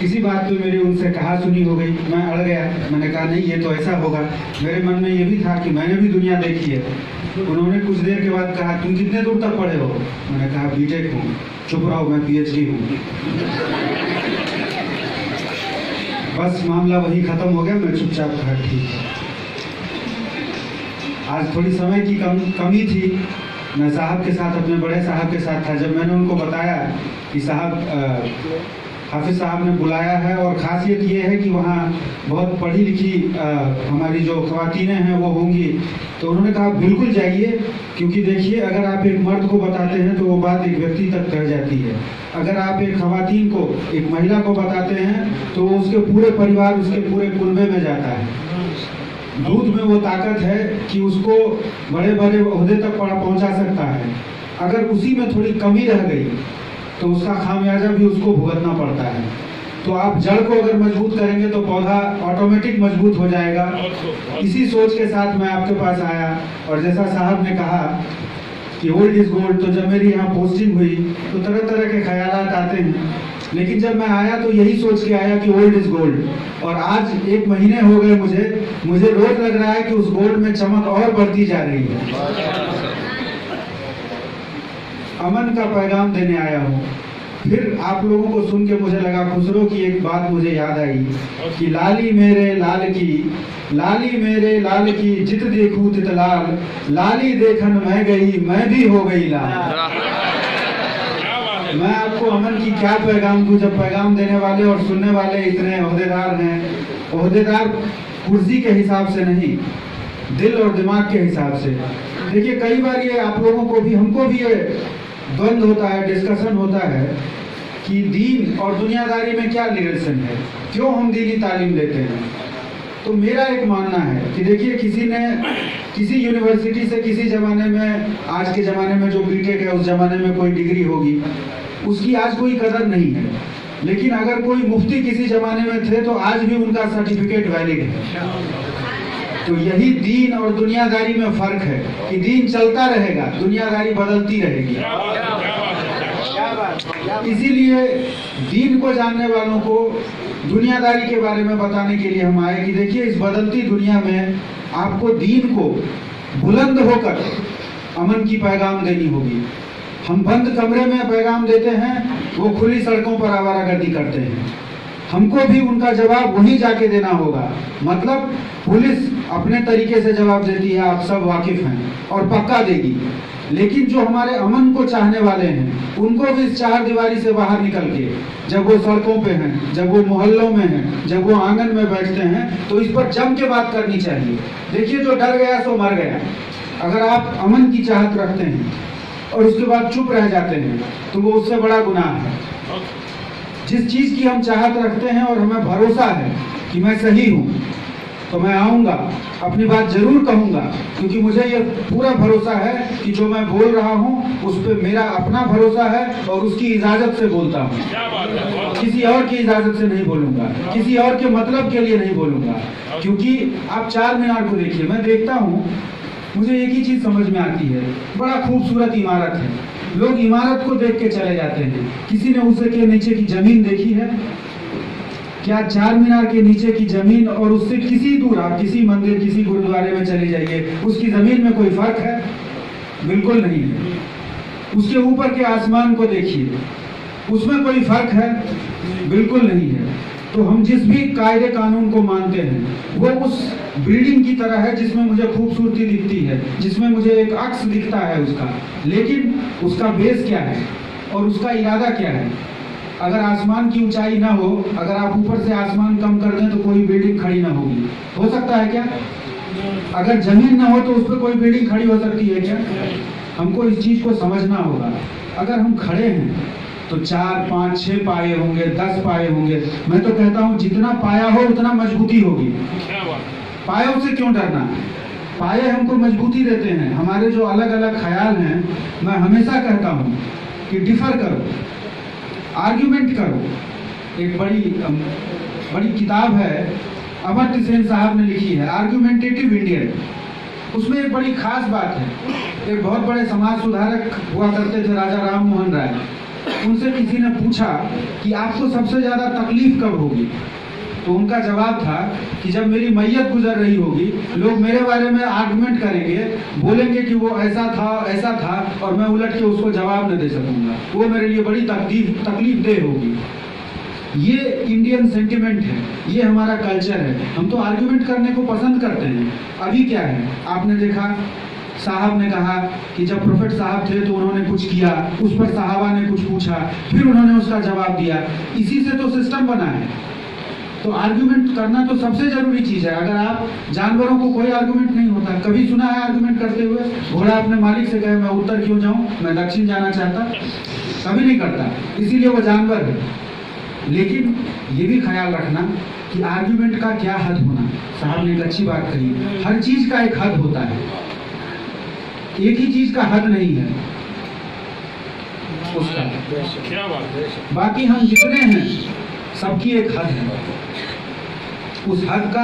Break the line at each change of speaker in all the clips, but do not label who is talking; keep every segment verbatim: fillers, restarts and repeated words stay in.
किसी बात पे मेरी उनसे कहा सुनी हो गई, मैं अड़ गया। मैंने कहा नहीं ये तो ऐसा होगा। मेरे मन में ये भी था कि मैंने भी दुनिया देखी है। उन्होंने कुछ देर के बाद कहा तुम कितने दूर तक पढ़े हो? मैंने कहा बीटेक हूँ। चुप रहो मैं पीएचडी हूँ। बस मामला वही खत्म हो गया। मैं चुपचाप कहा ठीक है। आज थोड़ी समय की कम कमी थी। मैं साहब के साथ, अपने बड़े साहब के साथ था। जब मैंने उनको बताया कि साहब हाफिज साहब ने बुलाया है और ख़ासियत ये है कि वहाँ बहुत पढ़ी लिखी आ, हमारी जो ख़वातीनें हैं वो होंगी, तो उन्होंने कहा बिल्कुल जाइए, क्योंकि देखिए अगर आप एक मर्द को बताते हैं तो वो बात एक व्यक्ति तक रह जाती है। अगर आप एक ख़वातीन को, एक महिला को बताते हैं तो वो उसके पूरे परिवार, उसके पूरे कुनबे में जाता है। दूध में वो ताकत है कि उसको बड़े बड़े ओहदे तक पहुँचा सकता है। अगर उसी में थोड़ी कमी रह गई तो उसका खामियाजा भी उसको भुगतना पड़ता है। तो आप जड़ को अगर मजबूत करेंगे तो पौधा ऑटोमेटिक मजबूत हो जाएगा। इसी सोच के साथ मैं आपके पास आया। और जैसा साहब ने कहा कि ओल्ड इज गोल्ड, तो जब मेरी यहाँ पोस्टिंग हुई तो तरह तरह के ख्यालात आते हैं, लेकिन जब मैं आया तो यही सोच के आया कि ओल्ड इज गोल्ड। और आज एक महीने हो गए मुझे मुझे रोज लग रहा है कि उस गोल्ड में चमक और बढ़ती जा रही है। अमन का पैगाम देने आया हूँ। फिर आप लोगों को सुन के मुझे लगा, खुसरो की एक बात मुझे याद आई कि लाली मेरे लाल की, लाली मेरे लाल की, जित देखूं तित लाल, लाली देखन मैं गई, मैं भी हो गई लाल। मैं आपको अमन की क्या पैगाम दूं जब पैगाम देने वाले और सुनने वाले इतने ओहदेदार हैं। ओहदेदार कुर्सी के हिसाब से नहीं, दिल और दिमाग के हिसाब से। देखिए कई बार ये आप लोगों को भी, हमको भी ये द्वंद होता है, डिस्कशन होता है कि दीन और दुनियादारी में क्या रिलेशन है, क्यों हम दीनी तालीम लेते हैं। तो मेरा एक मानना है कि देखिए किसी ने किसी यूनिवर्सिटी से किसी ज़माने में, आज के ज़माने में जो बीटेक है उस ज़माने में कोई डिग्री होगी, उसकी आज कोई कदर नहीं है। लेकिन अगर कोई मुफ्ती किसी ज़माने में थे तो आज भी उनका सर्टिफिकेट वैलिड है। तो यही दीन और दुनियादारी में फर्क है कि दीन चलता रहेगा, दुनियादारी बदलती रहेगी। इसीलिए दीन को जानने वालों को दुनियादारी के बारे में बताने के लिए हम आए कि देखिए इस बदलती दुनिया में आपको दीन को बुलंद होकर अमन की पैगाम देनी होगी। हम बंद कमरे में पैगाम देते हैं, वो खुली सड़कों पर आवारागर्दी करते हैं। हमको भी उनका जवाब वहीं जाके देना होगा। मतलब पुलिस अपने तरीके से जवाब देती है, आप सब वाकिफ हैं, और पक्का देगी। लेकिन जो हमारे अमन को चाहने वाले हैं, उनको भी इस चार दीवारी से बाहर निकल के, जब वो सड़कों पे हैं, जब वो मोहल्लों में हैं, जब वो आंगन में बैठते हैं, तो इस पर जम के बात करनी चाहिए। देखिए जो डर गया सो मर गया। अगर आप अमन की चाहत रखते हैं और उसके बाद चुप रह जाते हैं तो वो उससे बड़ा गुनाह है। जिस चीज़ की हम चाहत रखते हैं और हमें भरोसा है कि मैं सही हूँ, तो मैं आऊँगा, अपनी बात जरूर कहूँगा, क्योंकि मुझे ये पूरा भरोसा है कि जो मैं बोल रहा हूँ उस पर मेरा अपना भरोसा है और उसकी इजाज़त से बोलता हूँ। किसी और की इजाज़त से नहीं बोलूँगा, किसी और के मतलब के लिए नहीं बोलूँगा। क्योंकि आप चार मीनार को देखिए, मैं देखता हूँ, मुझे एक ही चीज़ समझ में आती है, बड़ा खूबसूरत इमारत है, लोग इमारत को देख के चले जाते हैं। किसी ने उसके के नीचे की जमीन देखी है क्या? चार मीनार के नीचे की जमीन और उससे किसी दूर आप किसी मंदिर, किसी गुरुद्वारे में चले जाइए, उसकी जमीन में कोई फर्क है? बिल्कुल नहीं है। उसके ऊपर के आसमान को देखिए, उसमें कोई फर्क है? बिल्कुल नहीं है। तो हम जिस भी कायदे कानून को मानते हैं वो उस बिल्डिंग की तरह है जिसमें मुझे खूबसूरती दिखती है, जिसमें मुझे एक अक्स दिखता है उसका, लेकिन उसका बेस क्या है और उसका इरादा क्या है। अगर आसमान की ऊंचाई ना हो, अगर आप ऊपर से आसमान कम कर दें तो कोई बिल्डिंग खड़ी ना होगी। हो सकता है क्या? अगर जमीन ना हो तो उस पर कोई बिल्डिंग खड़ी हो सकती है क्या? हमको इस चीज को समझना होगा। अगर हम खड़े हैं तो चार पाँच छः पाए होंगे, दस पाए होंगे। मैं तो कहता हूँ जितना पाया हो उतना मजबूती होगी। पायों से क्यों डरना? पाए हमको मजबूती देते हैं। हमारे जो अलग अलग ख्याल हैं, मैं हमेशा कहता हूँ कि डिफर करो, आर्ग्यूमेंट करो। एक बड़ी बड़ी किताब है, अमर्त्य सेन साहब ने लिखी है, आर्ग्यूमेंटेटिव इंडियन। उसमें एक बड़ी खास बात है। एक बहुत बड़े समाज सुधारक हुआ करते थे राजा राम मोहन राय। उनसे किसी ने पूछा कि आपको सबसे ज़्यादा तकलीफ कब होगी, तो उनका जवाब था कि जब मेरी मैयत गुजर रही होगी, लोग मेरे बारे में आर्गुमेंट करेंगे, बोलेंगे कि वो ऐसा था ऐसा था, और मैं उलट के उसको जवाब न दे सकूंगा, वो मेरे लिए बड़ी तकलीफ तकलीफ दे होगी। ये इंडियन सेंटिमेंट है, ये हमारा कल्चर है। हम तो आर्गुमेंट करने को पसंद करते हैं। अभी क्या है, आपने देखा साहब ने कहा कि जब प्रोफेट साहब थे तो उन्होंने कुछ किया, उस पर साहबा ने कुछ पूछा, फिर उन्होंने उसका जवाब दिया। इसी से तो सिस्टम बना है। तो आर्गुमेंट करना तो सबसे जरूरी चीज है। अगर आप जानवरों को कोई आर्गुमेंट नहीं होता, कभी सुना है आर्गुमेंट करते हुए? घोड़ा अपने मालिक से कहे मैं उत्तर क्यों जाऊं, मैं दक्षिण जाना चाहता, कभी नहीं करता, इसीलिए वो जानवर है। लेकिन ये भी ख्याल रखना कि आर्गुमेंट का क्या हद होना। साहब ने एक अच्छी बात कही, हर चीज का एक हद होता है, एक ही चीज का हद नहीं है उसका। बाकी हम जितने हैं सबकी एक हद है, उस हद का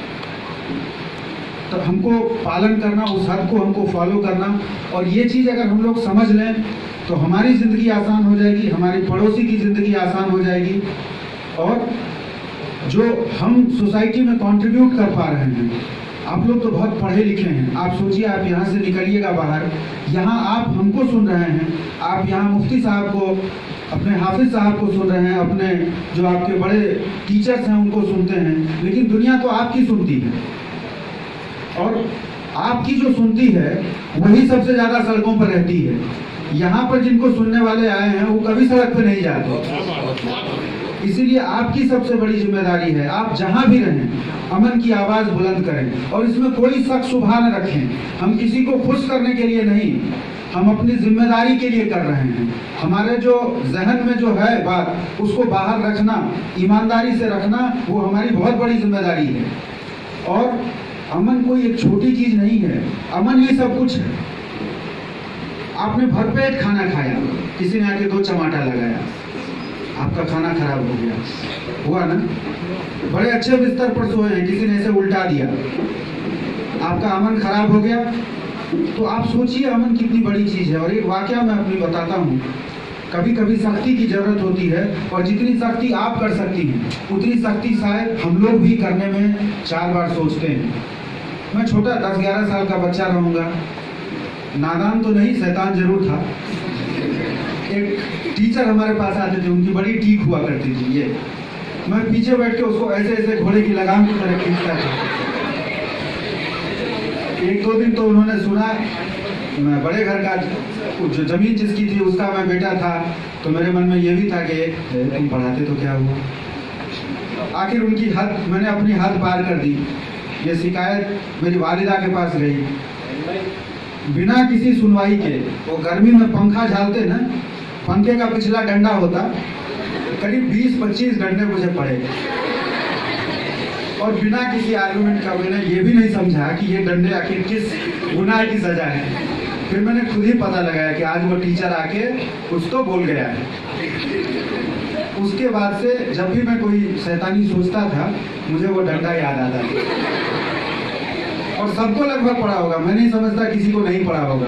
तो हमको पालन करना, उस हद को हमको फॉलो करना। और ये चीज अगर हम लोग समझ लें तो हमारी जिंदगी आसान हो जाएगी, हमारी पड़ोसी की जिंदगी आसान हो जाएगी, और जो हम सोसाइटी में कंट्रीब्यूट कर पा रहे हैं। आप लोग तो बहुत पढ़े लिखे हैं, आप सोचिए आप यहाँ से निकलिएगा बाहर, यहाँ आप हमको सुन रहे हैं, आप यहाँ मुफ्ती साहब को, अपने हाफिज साहब को सुन रहे हैं, अपने जो आपके बड़े टीचर्स हैं उनको सुनते हैं, लेकिन दुनिया तो आपकी सुनती है, और आपकी जो सुनती है वही सबसे ज्यादा सड़कों पर रहती है। यहाँ पर जिनको सुनने वाले आए हैं वो कभी सड़क पे नहीं जाते। इसीलिए आपकी सबसे बड़ी जिम्मेदारी है, आप जहाँ भी रहें अमन की आवाज बुलंद करें, और इसमें कोई शक शुबा न रखें। हम किसी को खुश करने के लिए नहीं, हम अपनी जिम्मेदारी के लिए कर रहे हैं। हमारे जो जहन में जो है बात, उसको बाहर रखना, ईमानदारी से रखना, वो हमारी बहुत बड़ी जिम्मेदारी है। और अमन कोई एक छोटी चीज नहीं है, अमन ये सब कुछ है। आपने भरपेट खाना खाया, किसी ने आके दो चमाटा लगाया, आपका खाना खराब हो गया, हुआ ना? बड़े अच्छे बिस्तर पर सोए हैं, किसी ने ऐसे उल्टा दिया, आपका अमन खराब हो गया। तो आप सोचिए अमन कितनी बड़ी चीज है। और एक वाकया मैं अपनी बताता हूँ, कभी कभी सख्ती की जरूरत होती है, और जितनी सख्ती आप कर सकती हैं उतनी सख्ती शायद हम लोग भी करने में चार बार सोचते हैं। मैं छोटा दस ग्यारह साल का बच्चा रहूँगा, नादान तो नहीं, शैतान जरूर था। एक टीचर हमारे पास आते थे, उनकी बड़ी टीक हुआ करती थी, ये मैं पीछे बैठ के उसको ऐसे ऐसे घोड़े की लगाम की तरह खींचता था। एक दो दिन तो उन्होंने सुना, मैं बड़े घर का, जो जमीन जिसकी थी उसका मैं बेटा था, तो मेरे मन में ये भी था कि तुम पढ़ाते तो क्या हुआ। आखिर उनकी हद, मैंने अपनी हद पार कर दी। ये शिकायत मेरी वालिदा के पास गई, बिना किसी सुनवाई के। वो गर्मी में पंखा झालते ना, पंखे का पिछला डंडा होता, करीब बीस पच्चीस डंडे मुझे पड़े, और बिना किसी आर्गुमेंट का मैंने ये भी नहीं समझा कि ये डंडे आखिर किस गुनाह की सजा है। फिर मैंने खुद ही पता लगाया कि आज वो टीचर आके कुछ तो बोल गया है। उसके बाद से जब भी मैं कोई शैतानी सोचता था, मुझे वो डंडा याद आता था। और सबको लगभग पड़ा होगा, मैं नहीं समझता किसी को नहीं पड़ा होगा।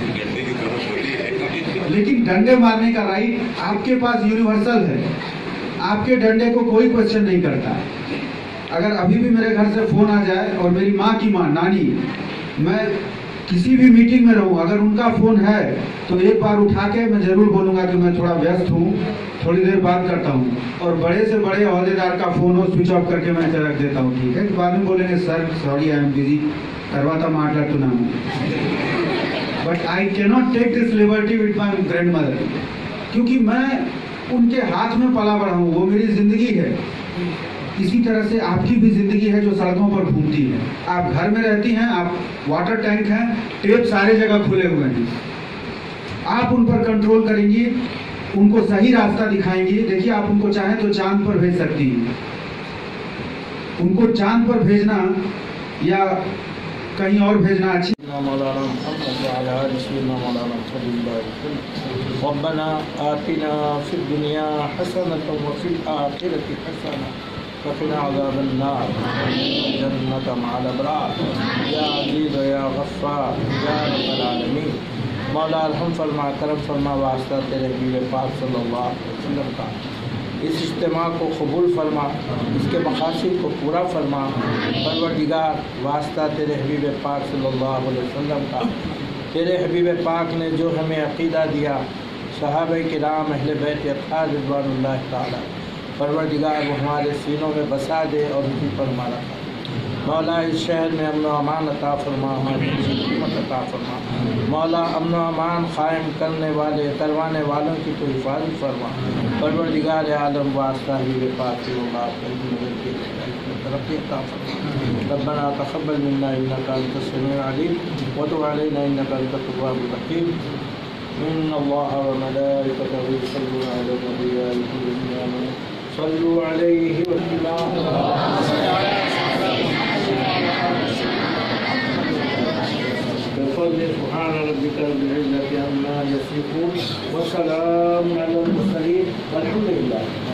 लेकिन डंडे मारने का राइट आपके पास यूनिवर्सल है, आपके डंडे को कोई क्वेश्चन नहीं करता। अगर अभी भी मेरे घर से फोन आ जाए, और मेरी माँ की माँ नानी, मैं किसी भी मीटिंग में रहूं, अगर उनका फोन है तो एक बार उठा के मैं जरूर बोलूंगा कि मैं थोड़ा व्यस्त हूँ, थोड़ी देर बात करता हूँ। और बड़े से बड़े ओहदेदार का फोन हो, स्विच ऑफ करके मैं रख देता हूँ, ठीक है? तो बाद में बोलेंगे sir sorry I am busy, करवाता माटला नाम, but I cannot take this liberty with my grandmother, क्योंकि मैं उनके हाथ में पला बड़ा हूँ, वो मेरी जिंदगी है। इसी तरह से आपकी भी जिंदगी है जो सड़कों पर घूमती है। आप घर में रहती हैं, आप वाटर टैंक हैं, टेप सारे जगह खुले हुए हैं, आप उन पर कंट्रोल करेंगी, उनको सही रास्ता दिखाएंगी। देखिए आप उनको चाहें तो चांद पर भेज सकती हैं, उनको चांद पर भेजना या कहीं और भेजना अच्छी।
रब्बना आतिना फिद दुनिया हसनतन व फिल आखिरति हसनतन व क़िना अज़ाबन्नार जन्नत मअल अबरार या अज़ीज़ या गफ़्फ़ार या रब्बल आलमीन। मौला रहम फरमा, करम फरमा, वास्ता तेरे हबीब पाक सल्लल्लाहु अलैहि वसल्लम का। इस इज्तिमा को कबूल फरमा, इसके मकासद को पूरा फरमा। परवरदिगार वास्ता तेरे हबीब पाक सल्लल्लाहु अलैहि वसल्लम का, तेरे हबीब पाक ने जो हमें अक़ीदा दिया, सहाबा किराम अहले बैत अत्हार रिज़वानुल्लाह ताला, परवरदिगार वो हमारे सीनों में बसा दे और उसी पर हमारा मौला इस शहर में अमन व अमान अता फरमा, हमारी हुकूमत अता फरमा। मौला अमन व अमान क़ायम करने वाले करवाने वालों की तो हिफाजत फरमा। परवरदिगार आलम वास्ता हबीब पाक तरक्की अता फरमा। रब्बना तक़ब्बल मिन्ना इन्नका अंतस समीउल अलीम व तुब अलैना इन्नका अंतत तव्वाबुर रहीम। इन्नल्लाह व मलाइकतहु युसल्लूना अलन नबी या अय्युहल्लज़ीना आमनू सल्लू अलैहि व सल्लिमू सुब्हान रब्बिका रब्बिल इज़्ज़ति अम्मा यसिफून व सलामुन अलल मुरसलीन वल्हम्दुलिल्लाह।